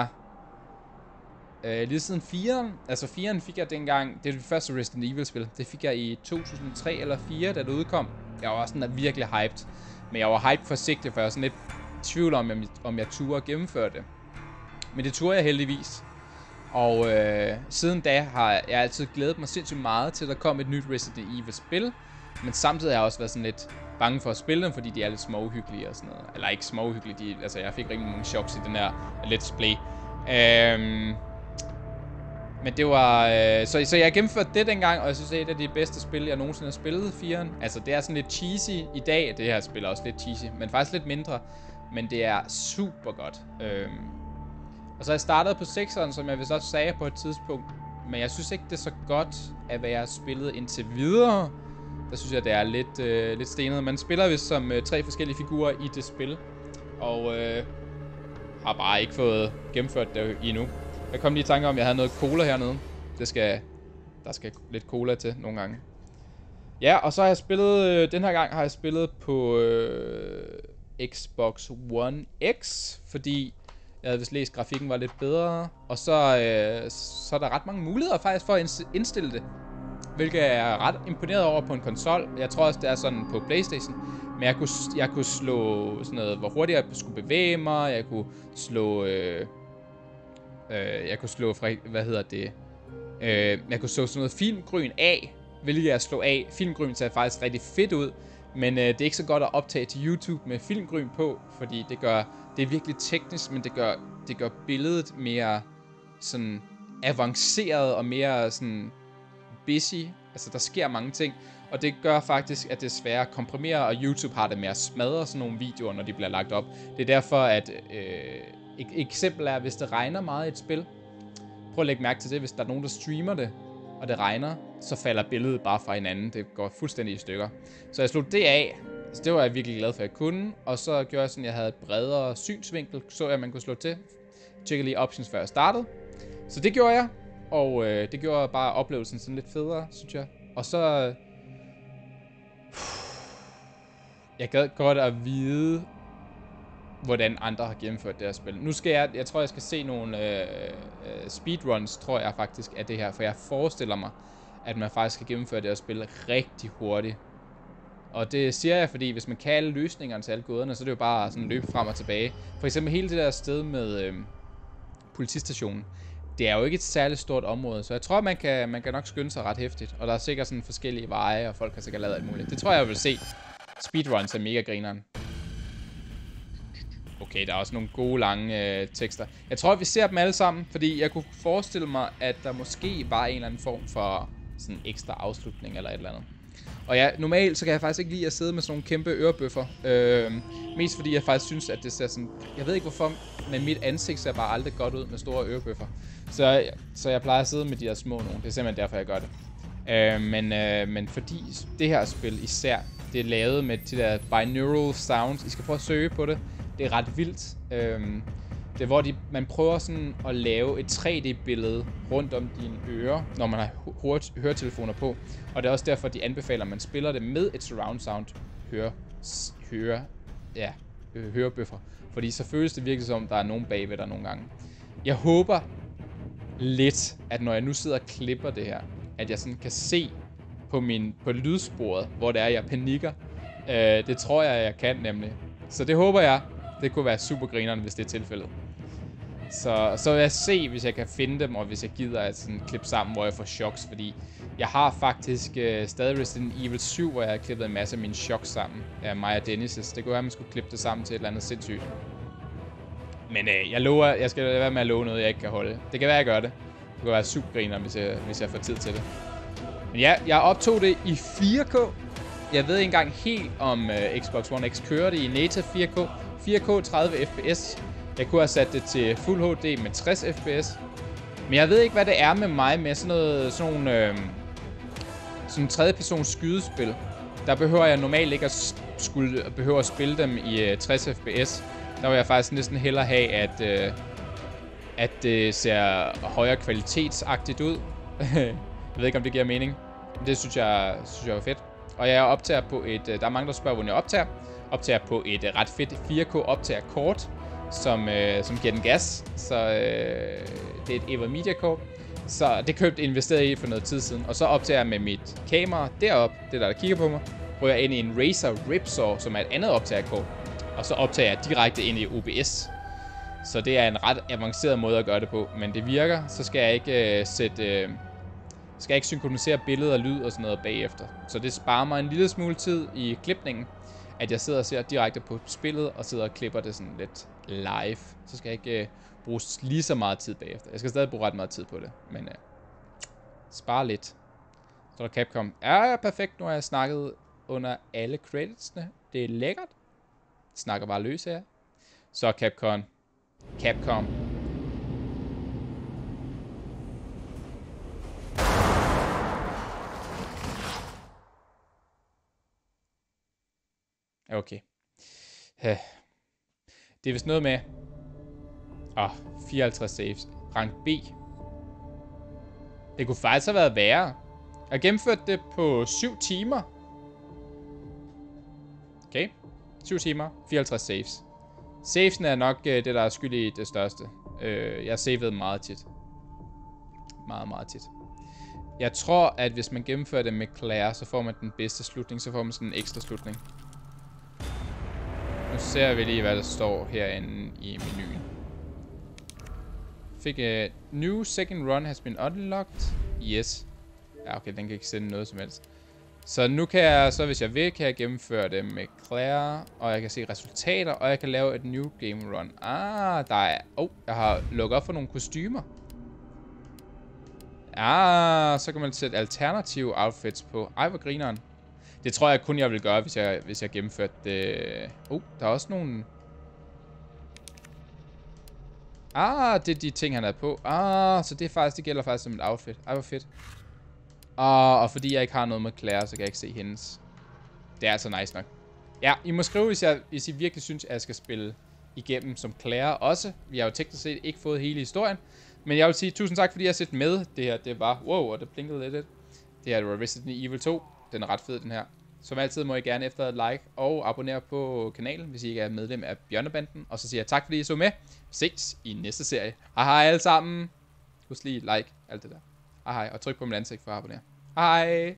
uh, lige siden fireren. Altså fireren fik jeg dengang, det er det første Resident Evil-spil. Det fik jeg i to tusind og tre eller fire, da det udkom. Jeg var sådan virkelig hyped. Men jeg var hyped forsigtig, for jeg var sådan lidt tvivl om, om jeg, om jeg turde gennemføre det. Men det turde jeg heldigvis. Og øh, siden da har jeg altid glædet mig sindssygt meget til, at der kom et nyt Resident Evil-spil. Men samtidig har jeg også været sådan lidt bange for at spille dem, fordi de er lidt småhyggelige og sådan noget. Eller ikke småhyggelige, de, altså jeg fik rigtig mange choks i den her Let's Play. Øhm, men det var... Øh, så, så jeg gennemførte det dengang, og jeg synes, det er et af de bedste spil, jeg nogensinde har spillet, firen. Altså det er sådan lidt cheesy i dag. Det her spil er også lidt cheesy, men faktisk lidt mindre. Men det er super godt. Øhm, og så har jeg startet på sekseren, som jeg vist også sagde på et tidspunkt. Men jeg synes ikke, det er så godt, at hvad jeg har spillet indtil videre. Der synes jeg, det er lidt, øh, lidt stenet. Man spiller vist som øh, tre forskellige figurer i det spil. Og øh, har bare ikke fået gennemført det endnu. Jeg kom lige i tanke om, at jeg havde noget cola hernede. Det skal, der skal lidt cola til nogle gange. Ja, og så har jeg spillet... Øh, den her gang har jeg spillet på... Øh, Xbox One X, fordi jeg havde vist læst, at grafikken var lidt bedre. Og så, øh, så er der ret mange muligheder faktisk for at indstille det. Hvilket jeg er ret imponeret over på en konsol. Jeg tror også, det er sådan på PlayStation. Men jeg kunne, jeg kunne slå sådan noget, hvor hurtigt jeg skulle bevæge mig. Jeg kunne slå... Øh, øh, jeg kunne slå fra... Hvad hedder det? Øh, jeg kunne slå sådan noget filmgryn af. Hvilket jeg slå af. Filmgryn ser faktisk rigtig fedt ud. Men øh, det er ikke så godt at optage til YouTube med filmgryn på, fordi det gør, det er virkelig teknisk, men det gør, det gør billedet mere sådan avanceret og mere sådan busy. Altså der sker mange ting, og det gør faktisk, at det er sværere at komprimere, og YouTube har det med at smadre sådan nogle videoer, når de bliver lagt op. Det er derfor, at øh, et eksempel er, hvis det regner meget i et spil, prøv at lægge mærke til det, hvis der er nogen, der streamer det, og det regner, så falder billedet bare fra hinanden. Det går fuldstændig i stykker. Så jeg slog det af, Så det var jeg virkelig glad for, at jeg kunne. Og så gjorde jeg sådan, at jeg havde et bredere synsvinkel, så jeg, at man kunne slå til. Tjekkede lige options, før jeg startede. Så det gjorde jeg. Og øh, det gjorde bare oplevelsen sådan lidt federe, synes jeg. Og så... Jeg gad godt at vide, hvordan andre har gennemført det her spil. Nu skal jeg... Jeg tror, jeg skal se nogle øh, øh, speedruns, tror jeg faktisk, af det her. For jeg forestiller mig, at man faktisk kan gennemføre det her spil rigtig hurtigt. Og det siger jeg, fordi hvis man kan alle løsningerne til alle gåderne, så er det jo bare sådan løbe frem og tilbage. For eksempel hele det der sted med øh, politistationen. Det er jo ikke et særligt stort område, så jeg tror, man kan, man kan nok skynde sig ret hæftigt. Og der er sikkert sådan forskellige veje, og folk har sikkert lavet alt muligt. Det tror jeg, jeg vil se. Speedruns er mega grineren. Okay, der er også nogle gode lange øh, tekster. Jeg tror, vi ser dem alle sammen, fordi jeg kunne forestille mig, at der måske var en eller anden form for sådan en ekstra afslutning eller et eller andet. Og ja, normalt så kan jeg faktisk ikke lide at sidde med sådan nogle kæmpe ørebøffer. Øh, mest fordi jeg faktisk synes, at det ser sådan... Jeg ved ikke hvorfor, men mit ansigt ser bare aldrig godt ud med store ørebøffer. Så, så jeg plejer at sidde med de her små nogle. Det er simpelthen derfor, jeg gør det. Øh, men, øh, men fordi det her spil især, det er lavet med de der binaural sounds. I skal prøve at søge på det. Det er ret vildt. Øh, det er hvor de, man prøver sådan at lave et tre D-billede rundt om dine ører, når man har høretelefoner på. Og det er også derfor, de anbefaler, at man spiller det med et surround sound høre, høre, ja, hørebøffer. Fordi så føles det virkelig som, der er nogen bagved der nogle gange. Jeg håber lidt, at når jeg nu sidder og klipper det her, at jeg sådan kan se på, min, på lydsporet, hvor det er, jeg panikker. Øh, det tror jeg, jeg kan nemlig. Så det håber jeg. Det kunne være super grineren, hvis det er tilfældet. Så, så vil jeg se, hvis jeg kan finde dem, og hvis jeg gider at sådan klippe sammen, hvor jeg får choks. Fordi jeg har faktisk øh, stadig Resident Evil syv, hvor jeg har klippet en masse af mine choks sammen af mig og Dennis'. Det kunne være, at man skulle klippe det sammen til et eller andet sindssygt. Men øh, jeg lover, jeg skal lade være med at love noget, jeg ikke kan holde. Det kan være, at jeg gør det. Det kunne være super grineren, hvis jeg, hvis jeg får tid til det. Men ja, jeg optog det i fire K. Jeg ved ikke engang helt, om øh, Xbox One X kører det i native fire K. fire K tredive F P S. Jeg kunne have sat det til Full H D med tres F P S. Men jeg ved ikke, hvad det er med mig med sådan noget, sådan nogle, øh, sådan tredjepersons skydespil. Der behøver jeg normalt ikke at skulle behøve at spille dem i øh, tres F P S. Der vil jeg faktisk næsten hellere have, at, øh, at det ser højere kvalitetsagtigt ud. Jeg ved ikke, om det giver mening. Men det synes jeg, synes jeg var fedt. Og jeg optager på et... Der er mange, der spørger, hvordan jeg optager. Optager på et uh, ret fedt fire K optagerkort, som, uh, som giver den gas. Så uh, det er et Eva Media kort. Så det købte investeret i for noget tid siden. Og så optager jeg med mit kamera deroppe, det der, der kigger på mig, hvor jeg ind i en Razer Ripsaw, som er et andet optagerkort. Og så optager jeg direkte ind i O B S. Så det er en ret avanceret måde at gøre det på. Men det virker, så skal jeg ikke uh, sætte... Uh, skal jeg ikke synkronisere billeder og lyd og sådan noget bagefter. Så det sparer mig en lille smule tid i klipningen, at jeg sidder og ser direkte på spillet og sidder og klipper det sådan lidt live. Så skal jeg ikke uh, bruge lige så meget tid bagefter. Jeg skal stadig bruge ret meget tid på det, men uh, spare lidt. Så er der Capcom. Ja, perfekt. Nu har jeg snakket under alle creditsene. Det er lækkert. Jeg snakker bare løs her. Så Capcom. Capcom. Okay. Det er vist noget med... Åh, oh, fireoghalvtreds saves. Rank B. Det kunne faktisk have været værre. Jeg gennemførte det på syv timer. Okay. syv timer. fireoghalvtreds saves. Savesen er nok uh, det, der er skyld i det største. Uh, jeg savede meget tit. Meget, meget tit. Jeg tror, at hvis man gennemfører det med Claire, så får man den bedste slutning. Så får man sådan en ekstra slutning. Nu ser vi lige, hvad der står herinde i menuen. Fik et uh, new second run has been unlocked. Yes. Ja, okay, den kan ikke sende noget som helst. Så nu kan jeg, så hvis jeg vil, kan jeg gennemføre det med Claire. Og jeg kan se resultater, og jeg kan lave et new game run. Ah, der er... Oh, jeg har lukket op for nogle kostymer. Ah, så kan man sætte alternative outfits på. Ej, hvor grineren. Det tror jeg kun, jeg vil gøre, hvis jeg, hvis jeg gennemførte det. Oh, der er også nogle... Ah, det er de ting, han er på. Ah, så det er faktisk, det gælder faktisk som et outfit. Ej, hvor fedt. Ah, og fordi jeg ikke har noget med Claire, så kan jeg ikke se hendes. Det er altså nice nok. Ja, I må skrive, hvis, jeg, hvis I virkelig synes, at jeg skal spille igennem som Claire også. Vi har jo teknisk set ikke fået hele historien. Men jeg vil sige tusind tak, fordi I har set med. Det her, det var... Wow, og det blinkede lidt. lidt. Det her, det var Resident Evil to. Den er ret fed, den her. Som altid må I gerne efter et like og abonnere på kanalen, hvis I ikke er medlem af Bjørnebanden. Og så siger jeg tak, fordi I så med. Ses i næste serie. Hej hej alle sammen. Husk lige like, alt det der. Hej hej, og tryk på mit ansigt for at abonnere. Hej.